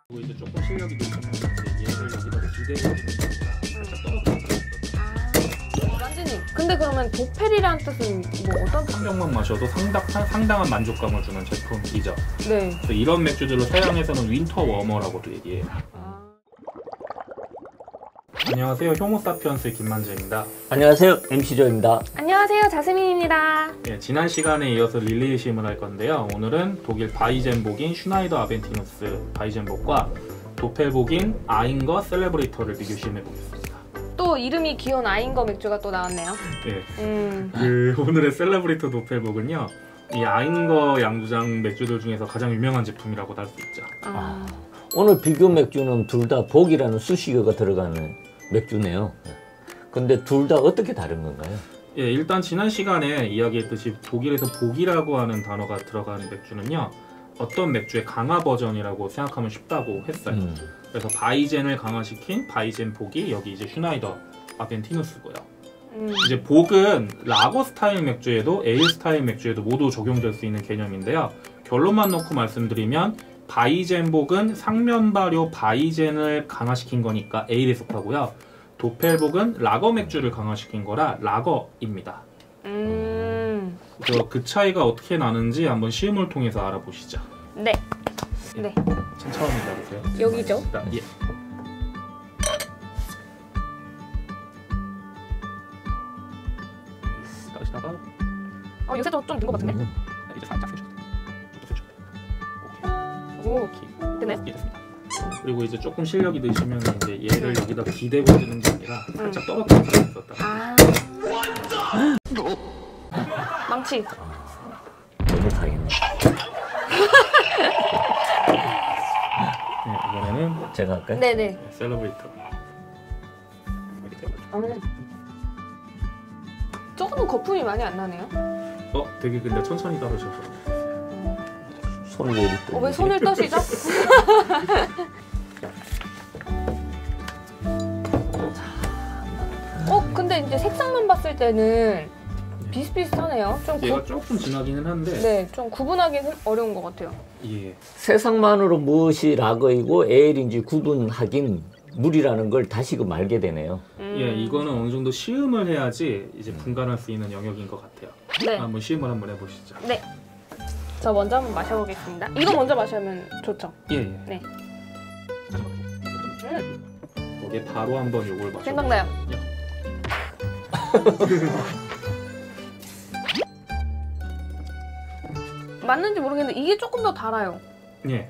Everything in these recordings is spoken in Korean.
그리고 이제 조금 실력이 늘면 이제 얘를 여기다가 기대해주는 살짝 떨어뜨렸어. 완전히. 근데 그러면 도펠이란 뜻은 뭐 어떤 뜻이에요? 한 병만 마셔도 상당한 만족감을 주는 제품이죠. 네. 그래서 이런 맥주들을 서양에서는 윈터 워머라고도 얘기해요. 안녕하세요. 효모사피언스의 김만재입니다. 안녕하세요. MC조입니다. 안녕하세요. 자스민입니다. 네, 지난 시간에 이어서 릴레이심을 할 건데요. 오늘은 독일 바이젠복인 슈나이더 아벤티누스 바이젠복과 도펠복인 아잉거 셀레브레이터를 비교시험해 보겠습니다. 또 이름이 귀여운 아잉거 맥주가 또 나왔네요. 네. 오늘의 셀레브레이터 도펠복은요. 이 아잉거 양주장 맥주들 중에서 가장 유명한 제품이라고 할 수 있죠. 오늘 비교 맥주는 둘 다 복이라는 수식어가 들어가는 맥주네요. 근데 둘 다 어떻게 다른 건가요? 예, 일단 지난 시간에 이야기했듯이 독일에서 복이라고 하는 단어가 들어가는 맥주는요. 어떤 맥주의 강화 버전이라고 생각하면 쉽다고 했어요. 그래서 바이젠을 강화시킨 바이젠 복이 여기 이제 슈나이더 아벤티누스고요. 이제 복은 라거 스타일 맥주에도 에일 스타일 맥주에도 모두 적용될 수 있는 개념인데요. 결론만 놓고 말씀드리면 바이젠 복은 상면 발효 바이젠을 강화시킨 거니까 에일에 속하고요. 도펠복은 라거 맥주를 강화시킨 거라 라거입니다. 그래서 그 차이가 어떻게 나는지 한번 시음을 통해서 알아보시죠. 네. 네. 천천히 기다리세요. 여기죠? 예. 따르시다가 요새 좀 든 것 같은데? 이제 살짝 세주세요. 오케이. 됐나요? 예, 됐습니다. 그리고 이제 조금 실력이 드시면 이제 얘를 여기다 기대고 주는 게 아니라 살짝 떨어뜨려서 있었다. 망치. 너무 다행이네. 네, 이번에는 제가 할까요? 네네. 셀러브레이터. 조금은 거품이 많이 안 나네요. 되게 근데 천천히 따르셔서. 손을 왜 이렇게 왜 손을 떠시죠? 근데 이제 색상만 봤을 때는 비슷비슷하네요. 좀 얘가 조금 진하기는 한데. 네, 좀 구분하기 어려운 것 같아요. 예. 세상만으로 무엇이 라거이고 에일인지 구분하긴 무리라는 걸 다시금 알게 되네요. 예, 이거는 어느 정도 시음을 해야지 이제 분간할 수 있는 영역인 것 같아요. 네. 한번 시음을 한번 해보시죠. 네. 저 먼저 한번 마셔보겠습니다. 이거 먼저 마시면 좋죠? 예. 네. 거기에 바로 한번 요걸 마셔. 생각나요. 맞는지 모르겠는데 이게 조금 더 달아요. 예.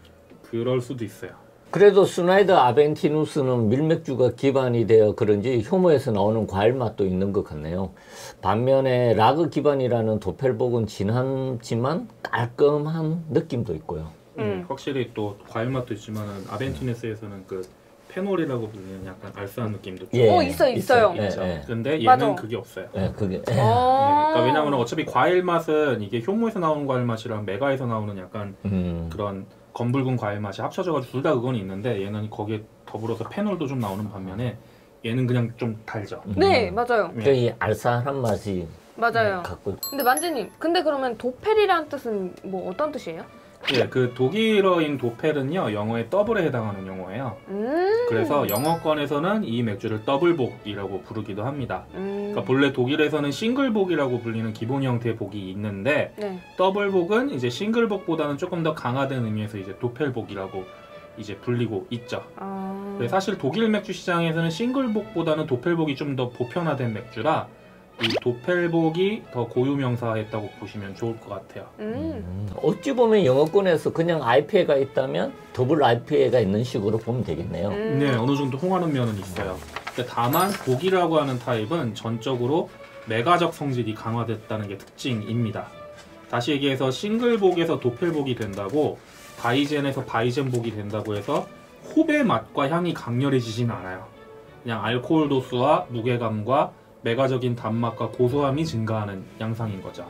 그럴 수도 있어요. 그래도 슈나이더 아벤티누스는 밀맥주가 기반이 되어 그런지 효모에서 나오는 과일 맛도 있는 것 같네요. 반면에 라거 기반이라는 도펠복은 진하지만 깔끔한 느낌도 있고요. 확실히 또 과일 맛도 있지만 아벤티누스에서는 그 페놀이라고 불리는 약간 알싸한 느낌도 좀 있어요. 있죠. 예. 근데 얘는 맞아. 그게 없어요. 그게. 그러니까 왜냐하면 어차피 과일 맛은 이게 효모에서 나오는 과일 맛이랑 메가에서 나오는 약간 그런 검붉은 과일 맛이 합쳐져가지고 둘 다 그건 있는데 얘는 거기에 더불어서 페놀도 좀 나오는 반면에 얘는 그냥 좀 달죠. 네, 맞아요. 이 알싸한 맛이 맞아요. 갖고. 근데 만재님, 근데 그러면 도펠이란 뜻은 뭐 어떤 뜻이에요? 예, 그 독일어인 도펠은요 영어의 더블에 해당하는 용어예요. 그래서 영어권에서는 이 맥주를 더블복이라고 부르기도 합니다. 그러니까 본래 독일에서는 싱글복이라고 불리는 기본 형태의 복이 있는데 더블복은 이제 싱글복보다는 조금 더 강화된 의미에서 이제 도펠복이라고 이제 불리고 있죠. 사실 독일 맥주 시장에서는 싱글복보다는 도펠복이 좀 더 보편화된 맥주라 이 도펠복이 더 고유명사했다고 보시면 좋을 것 같아요. 어찌 보면 영어권에서 그냥 IPA가 있다면 더블 IPA가 있는 식으로 보면 되겠네요. 네, 어느 정도 통하는 면은 있어요. 근데 다만 복이라고 하는 타입은 전적으로 메가적 성질이 강화됐다는 게 특징입니다. 다시 얘기해서 싱글복에서 도펠복이 된다고 바이젠에서 바이젠복이 된다고 해서 홉의 맛과 향이 강렬해지진 않아요. 그냥 알코올 도수와 무게감과 메가적인 단맛과 고소함이 증가하는 양상인 거죠.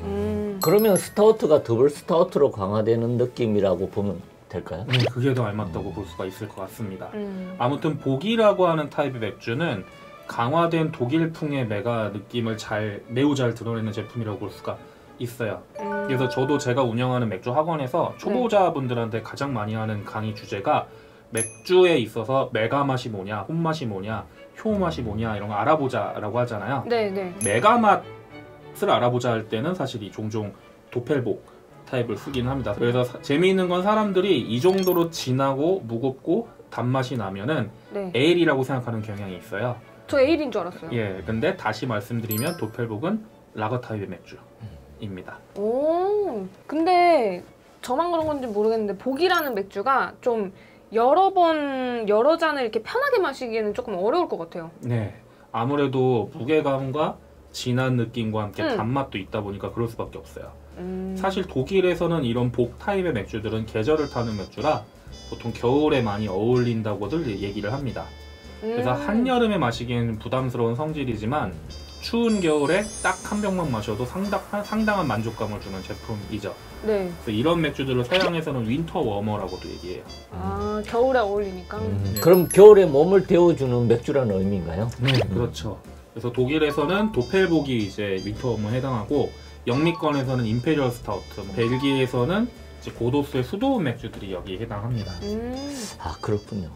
그러면 스타우트가 더블 스타우트로 강화되는 느낌이라고 보면 될까요? 그게 더 알맞다고 볼 수가 있을 것 같습니다. 아무튼 복이라고 하는 타입의 맥주는 강화된 독일풍의 메가 느낌을 매우 잘 드러내는 제품이라고 볼 수가 있어요. 그래서 저도 제가 운영하는 맥주 학원에서 초보자분들한테 가장 많이 하는 강의 주제가 맥주에 있어서 메가 맛이 뭐냐, 홈 맛이 뭐냐, 효 맛이 뭐냐 이런 거 알아보자라고 하잖아요. 네네. 메가 맛을 알아보자 할 때는 사실 이 종종 도펠복 타입을 쓰긴 합니다. 그래서 재미있는 건 사람들이 이 정도로 진하고 무겁고 단맛이 나면은 네. 에일이라고 생각하는 경향이 있어요. 저 에일인 줄 알았어요. 예, 근데 다시 말씀드리면 도펠복은 라거 타입의 맥주입니다. 오, 근데 저만 그런 건지 모르겠는데 복이라는 맥주가 좀 여러 잔을 이렇게 편하게 마시기에는 조금 어려울 것 같아요. 네, 아무래도 무게감과 진한 느낌과 함께 단맛도 있다 보니까 그럴 수밖에 없어요. 사실 독일에서는 이런 복 타입의 맥주들은 계절을 타는 맥주라 보통 겨울에 많이 어울린다고들 얘기를 합니다. 그래서 한여름에 마시기에는 부담스러운 성질이지만 추운 겨울에 딱 한 병만 마셔도 상당한 만족감을 주는 제품이죠. 네. 그래서 이런 맥주들을 서양에서는 윈터 워머라고도 얘기해요. 아, 겨울에 어울리니까. 네. 그럼 겨울에 몸을 데워주는 맥주라는 의미인가요? 네, 그렇죠. 그래서 독일에서는 도펠복이 이제 윈터 워머에 해당하고 영미권에서는 임페리얼 스타우트, 벨기에에서는 이제 고도수의 수도 맥주들이 여기에 해당합니다. 아, 그렇군요.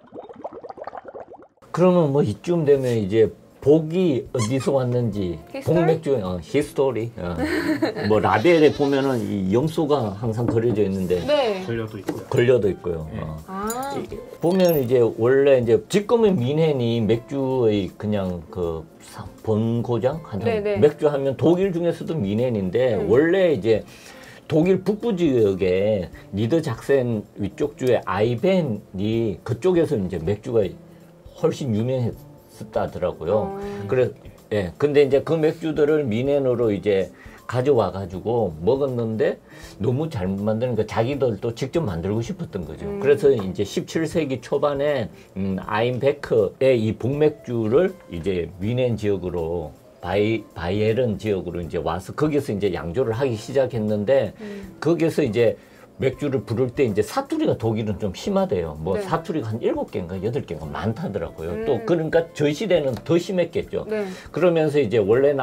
그러면 뭐 이쯤 되면 이제 복이 어디서 왔는지 복맥주 히스토리 뭐 라벨에 보면은 이 염소가 항상 그려져 있는데 네. 걸려도 있고요. 네. 아. 보면 이제 원래 이제 지금의 미넨이 맥주의 그냥 그 본고장 맥주 하면 독일 중에서도 미넨인데 원래 이제 독일 북부 지역에 니더작센 위쪽 주의 아이벤이 그쪽에서 이제 맥주가 훨씬 유명했다더라고요. 그래, 예. 근데 이제 그 맥주들을 미넨으로 이제 가져와 가지고 먹었는데 너무 잘 만드니까 자기들도 직접 만들고 싶었던 거죠. 그래서 이제 17세기 초반에 아인베크의 이 복맥주를 이제 미넨 지역으로 바이에른 지역으로 이제 와서 거기서 이제 양조를 하기 시작했는데 거기서 이제 맥주를 부를 때 이제 사투리가 독일은 좀 심하대요. 뭐 네. 사투리가 한 7개인가 8개인가 많다더라고요. 또 그러니까 저희 시대는 더 심했겠죠. 네. 그러면서 이제 원래는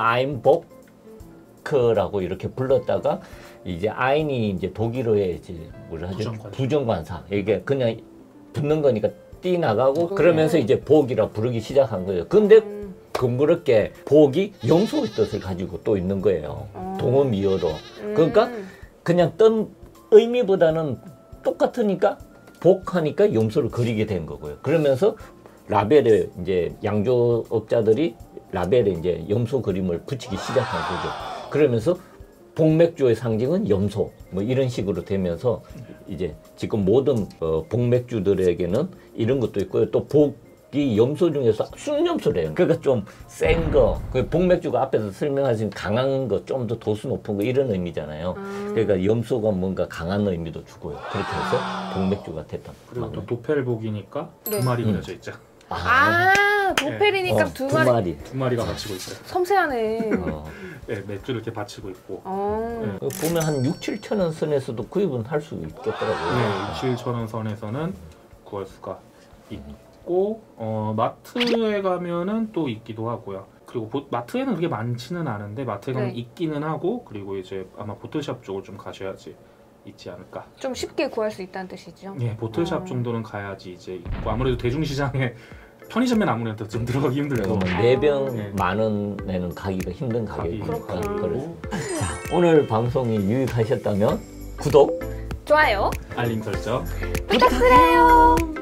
아인보크라고 이렇게 불렀다가 이제 아인이 이제 독일어의 이제 뭐라 하죠? 부정관사. 이게 그냥 붙는 거니까 띠 나가고 그러면서 이제 복이라 부르기 시작한 거예요. 근데 그렇게 복이 염소의 뜻을 가지고 또 있는 거예요. 동어미어로. 그러니까 그냥 떤 의미보다는 똑같으니까 복하니까 염소를 그리게 된 거고요. 그러면서 라벨에 이제 양조업자들이 라벨에 이제 염소 그림을 붙이기 시작한 거죠. 그러면서 복맥주의 상징은 염소 뭐 이런 식으로 되면서 이제 지금 모든 복맥주들에게는 이런 것도 있고요. 또 복이 염소 중에서 순염소래요. 그러니까 좀 센 거, 그 복맥주가 앞에서 설명하신 강한 거, 좀 더 도수 높은 거 이런 의미잖아요. 그러니까 염소가 뭔가 강한 의미도 주고요. 그렇게 해서 복맥주가 됐다. 그리고 또 도펠복이니까 두 마리 그려져 있죠. 도펠이니까 두 마리. 두 마리가 받치고 있어요. 섬세하네. 네, 맥주를 이렇게 받치고 있고. 보면 한 6, 7천 원 선에서도 구입은 할 수 있겠더라고요. 네, 6, 7천 원 선에서는 구할 수가 있고 마트에 가면은 또 있기도 하고요. 그리고 마트에는 그렇게 많지는 않은데 마트에 가면 있기는 하고 그리고 이제 아마 보틀샵 쪽을 좀 가셔야지 있지 않을까. 좀 쉽게 구할 수 있다는 뜻이죠? 네, 보틀샵 정도는 가야지 이제 있고 아무래도 대중시장에 편의점엔 아무래도 좀 들어가기 힘들고 4병 만 원에는 가기가 힘든 가격이니까. 자, 오늘 방송이 유익하셨다면 구독, 좋아요, 알림 설정 부탁드려요.